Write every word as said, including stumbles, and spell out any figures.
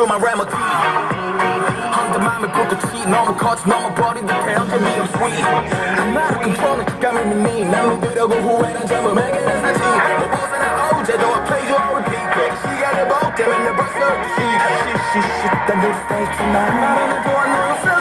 my remedy. 한데 맘을 꽂듯이 너무 커져 넘어버린 듯해 언제 미움 sweet. 나를 컨트롤해 감히 난 믿으려고 후회는 전부 매개는 사실. 못 벗어나 어제도 I play you on repeat. 시간을 볼 때면 내 벌써 shit shit shit shit. 딴 듯이 tonight 나는 보안 너였어.